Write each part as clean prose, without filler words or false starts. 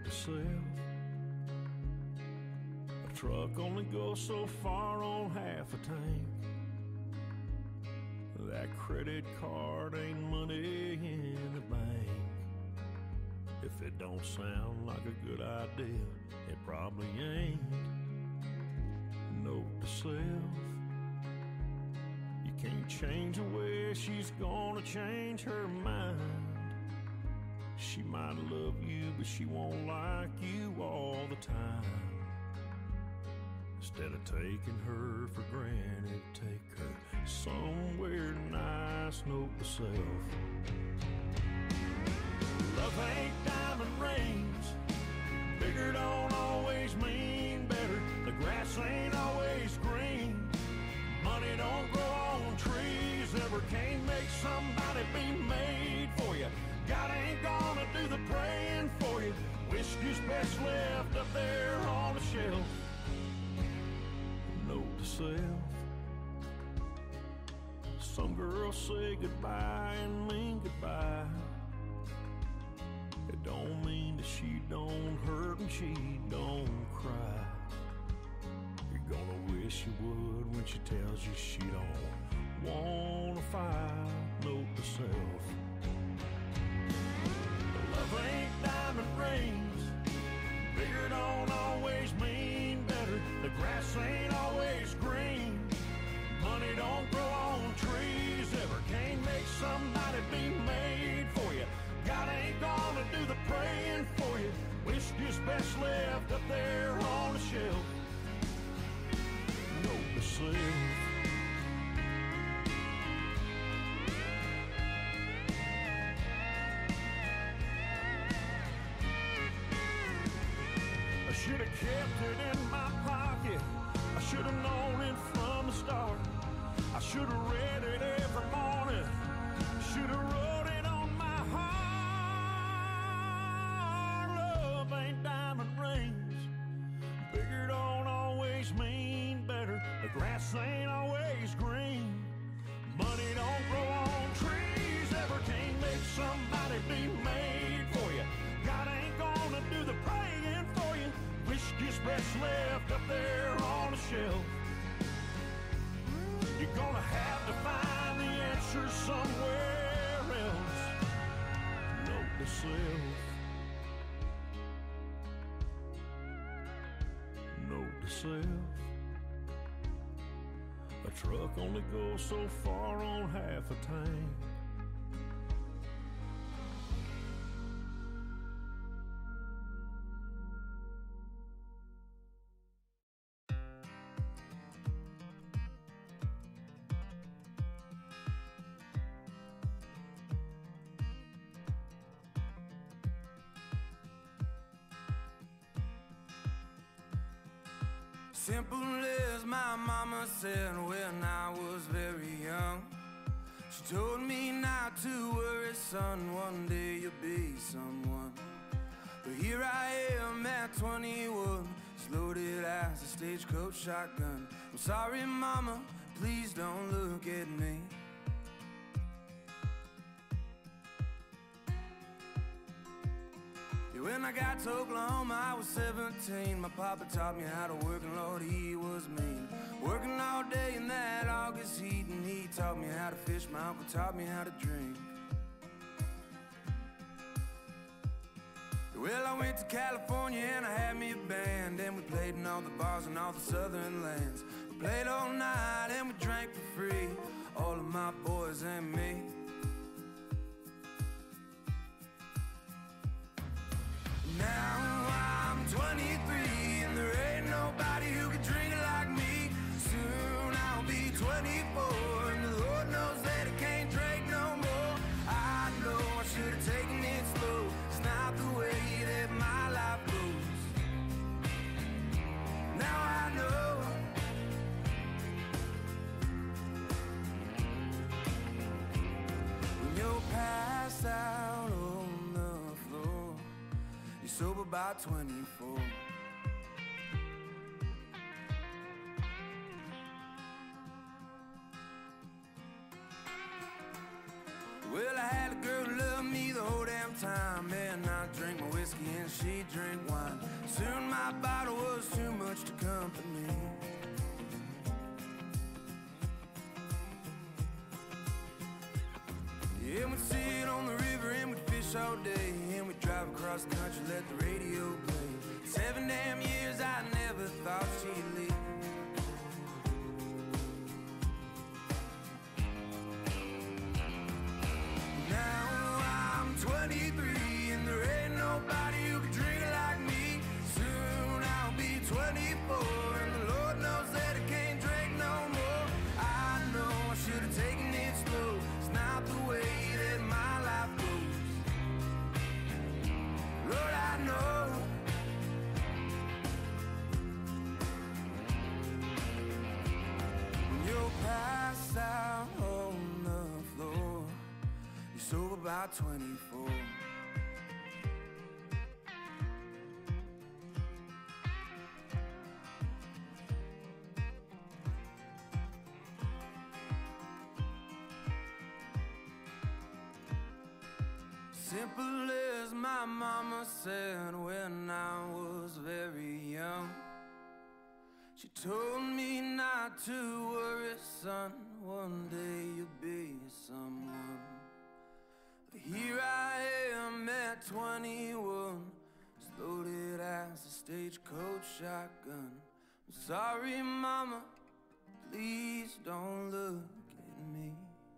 to self. A truck only goes so far on half a tank. That credit card ain't money in the bank. If it don't sound like a good idea, it probably ain't. Note to self, you can't change the way she's gonna change her mind. She might love you, but she won't like you all the time. Instead of taking her for granted, take her somewhere nice. Note to self, love ain't diamond rings. Bigger don't always mean better. The grass ain't always green. Money don't grow on trees. Ever can't make somebody be made for you. God ain't gonna do the praying for you. Whiskey's best left up there on the shelf. Note to self, some girls say goodbye and mean goodbye. It don't mean that she don't hurt and she don't cry. You're gonna wish you would when she tells you she don't wanna fight. Note to self, love ain't diamond rings. Bigger don't always mean better. The grass ain't always green. Money don't grow on trees. Ever can't make somebody be made for you. God ain't gonna do the praying for you. Whiskey's best left up there on the shelf. Note to self, I should have kept it in my pocket. I should have known it from the start. I should have read it every morning. Should have wrote it on my heart. Love ain't diamond rings. Bigger don't always mean better. The grass ain't always green. Money don't grow on trees. Ever can't make somebody be made for you. God ain't gonna do the praying for you. Whiskey's best left up there on the shelf. You're gonna have to find the answer somewhere else. Note to self, note to self, a truck only goes so far on half a tank. Simple as my mama said when I was very young. She told me not to worry, son, one day you'll be someone. But here I am at 21, as loaded as a stagecoach shotgun. I'm sorry, mama, please don't look at me. When I got to Oklahoma, I was 17. My papa taught me how to work, and Lord, he was mean. Working all day in that August heat, and he taught me how to fish. My uncle taught me how to drink. Well, I went to California and I had me a band, and we played in all the bars in all the southern lands. We played all night and we drank for free, all of my boys and me. Now I'm 23 and there ain't nobody who can drink it like me. Soon I'll be 24 and the Lord knows that I can't drink no more. I know I should have taken it slow. It's not the way that my life goes. Now I know. When you're passed out on the floor, you're sober by 24. Well, I had a girl who loved me the whole damn time, and I drink my whiskey and she drink much to comfort me. Yeah, we'd sit on the river and we'd fish all day, and we'd drive across the country, let the radio play. 7 damn years I never thought she'd leave. Now I'm 23 and there ain't nobody who can drink like me. Soon I'll be 24 and the Lord knows that I can't drink no more. I know I should have taken it slow. It's not the way that my life goes. Lord, I know. When you're passed out on the floor, you're sober by 24. Simple as my mama said when I was very young. She told me not to worry, son, one day you'll be someone. But here I am at 21, as loaded as a stagecoach shotgun. I'm sorry, mama, please don't look at me.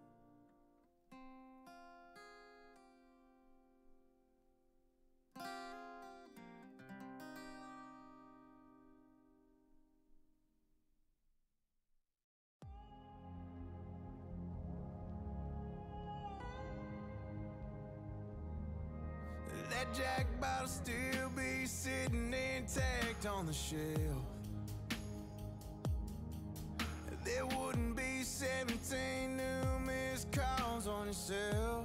That Jack bottle still be sitting intact on the shelf. There wouldn't be 17 new missed calls on your cell.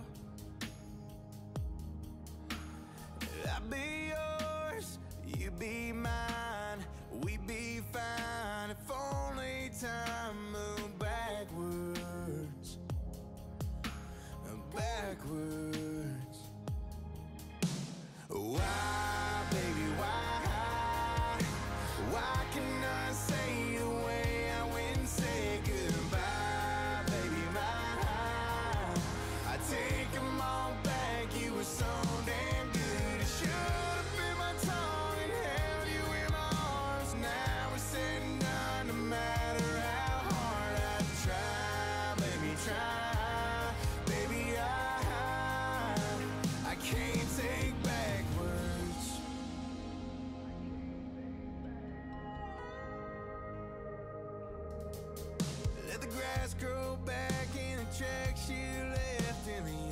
I'd be yours, you'd be mine, we'd be fine if only time moved backwards, backwards. Why, baby, why can I say the way I went and say goodbye, baby, I take them all back, you were so damn good. It should have been my tongue and held you in my arms. Now we're said and done, no matter how hard I try, baby, try, baby, I can't take backwards. Let the grass grow back in the tracks you left in the